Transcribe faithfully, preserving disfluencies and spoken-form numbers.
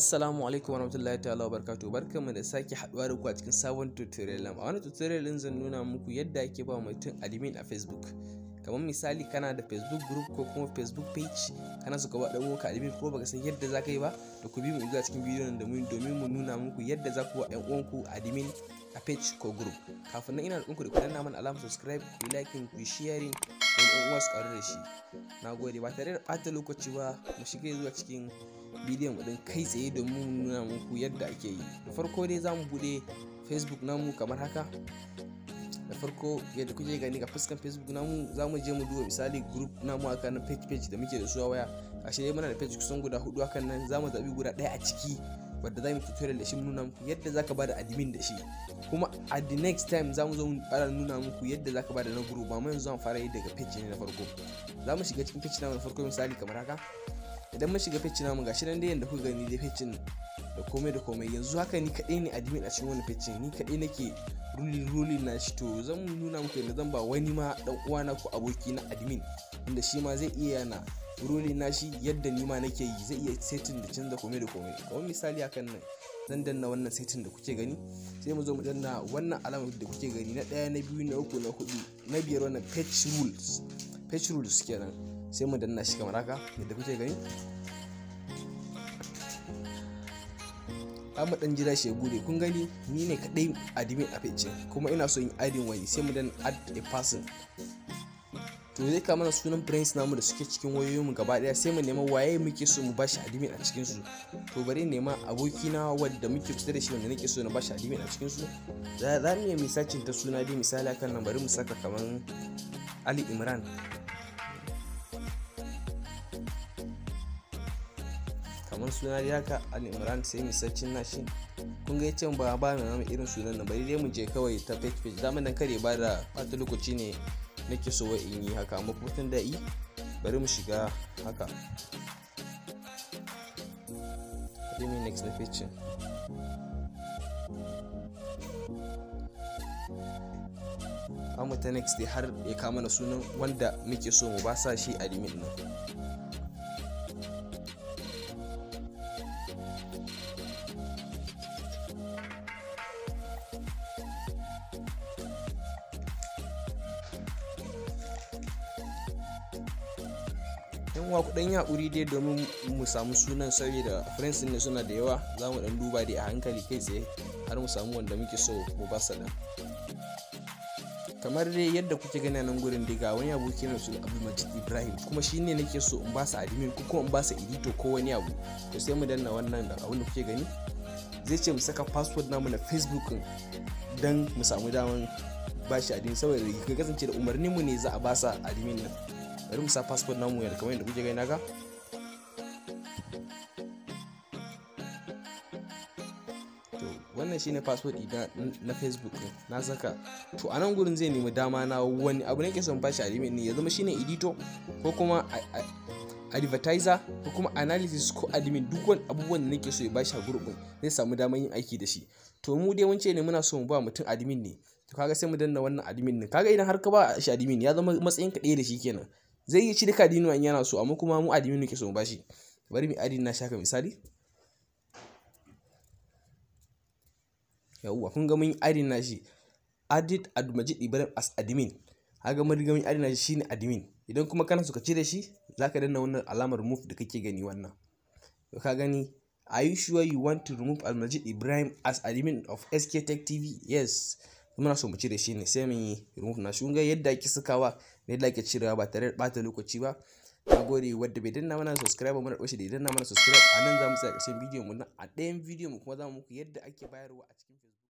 Assalamu alaikum warahmatullahi ta'ala wabarakatuh. Barkanmu da sake haduwa da ku a cikin sabon tutorial. A wannan tutorial din zan nuna muku yadda ake ba mutum admin a Facebook. Kamar misali kana da Facebook group ko kuma Facebook page, kana so ka ba dan uwanka admin ko baka san yadda zaka yi ba, to ku bi mu zuwa cikin bidiyon da mun domin mu nuna muku yadda za ku ba ɗan uwanku admin a page ko group. Kafin nan ina da ku da ku danna mana alamar subscribe, ku like, ku sharing don ɗan uwa su karu da shi. Nagode, ba tare da ɓata lokaci ba mu shiga zuwa cikin bidiyon mu din kai tsaye domin mu nuna muku yadda ake yi. Da farko dai zamu bude Facebook namu kamar haka. Da farko yadda kuke gani ga fuskan Facebook namu, zamu je mu duba misali group namu aka na page page da muke da su a waya. Ashe dai muna da page kusan guda hudu hakan nan, zamu zabi guda ɗaya a ciki wadda zamu tutorial da shi mu nuna muku yadda zaka bada admin da shi. Kuma at the next time zamu zo mu fara nuna muku yadda zaka bada na group, amma yanzu zamu fara yi daga page ne na farko. Zamu shiga cikin page namu da farko misali kamar haka. Idan mun shiga page namu gashi nan dai yanda kuka gani dai page da komai da komai, yanzu haka ni kadai ne admin a cikin wannan page, ni kadai nake ruling ruling na shi. To zan nuna muku yadda zan ba wani ma dan uwana ko aboki na admin, inda shi ma zai iya yana ruling na shi yadda ni ma nake yi, zai iya setting da canza komai da komai. Kamar misali hakan nan zan danna wannan setting da kuke gani, sai mu zo mu danna wannan alamar da kuke gani na daya, na biyu, na uku, na hudu, na biyar, wannan page rules page rules kenan. Sai mu danna shi kamar haka yadda kuke gani. Amma dan jira shi ya bude. Kun gani ni ne kadai admin a page kuma ina so in adin wani, sai mu danna add a person. To zai kama mana sunan friends namu da suke cikin wayoyin mu gaba daya, sai mu nema waye muke so mu bashi admin a cikin su. To bari nema aboki na wanda muke kusa da shi wanda nake so na bashi admin a cikin su. Za mu yi misacin ta suna dai misali akan nan, bari mu saka kaman Ali Imran. Kamar suna dai haka Ali Imran, sai mu searching nashi. Kun ga yace ba ba mu irin sunan nan, bari dai mu je kawai ta page page. Zaman dan kare ba da fata lokaci ne nake so wai in yi haka, amma kuma tun da yi bari mu shiga haka. Bari mu next na page. Amma ta next dai har ya kama na sunan wanda muke so mu ba sa shi admin nan. Yan uwa ku dan yi hakuri dai domin mu samu sunan, saboda friends ne suna da yawa, za mu dan duba dai a hankali kai tsaye har mu samu wanda muke so mu ba sa dan. Kamar dai yadda kuke gani nan gurin dai ga wani aboki na su Abdulmajid Ibrahim, kuma shine nake so in ba sa admin ko kuma in ba sa editor ko wani abu. To sai mu danna wannan da abin da kuke gani, zai ce mu saka password namu na Facebook dan mu samu daman ba shi admin, saboda ka kasance da umarnin mu ne za a ba sa admin nan. Bari mu sa passport namu yadda kamar yadda kuke gani naga. To wannan shine passport ina na Facebook ne na saka. To a nan gurin zai nemi dama na wani abu nake son bashi admin ne, ya zama shine editor ko kuma advertiser ko kuma analysis ko admin. Duk wani abubuwan da nake so ya bashi a gurbin zai samu damar yin aiki da shi. To mu dai mun ce ne muna so mu ba mutum admin ne, to kaga sai mu danna wannan admin ne. Kaga idan har ka ba shi admin ya zama matsayin ka ɗaya da shi kenan. Zai yi ci duka admin in yana so, amma kuma mu admin ne ke so mu bashi. Bari mu admin na shaka misali. Yawwa kun ga mun admin na shi, added Abdulmajid Ibrahim as admin. Kaga mun riga mun admin na shi shine admin. Idan kuma kana so ka cire shi, zaka danna wannan alamar remove da kake gani wannan. To ka gani, are you sure you want to remove Abdulmajid Ibrahim as admin of S K Tech T V? Yes. Muna so mu cire shi ne, sai mun yi remove na shi. Kun ga yadda ake sakawa da yadda ake cirewa ba tare da bata lokaci ba. Nagode wanda bai danna mana subscribe ba, muna ɗauke da danna mana subscribe. A nan za mu tsaya ƙarshen bidiyon mu nan, a ɗayan bidiyon mu kuma za mu muku yadda ake bayarwa a cikin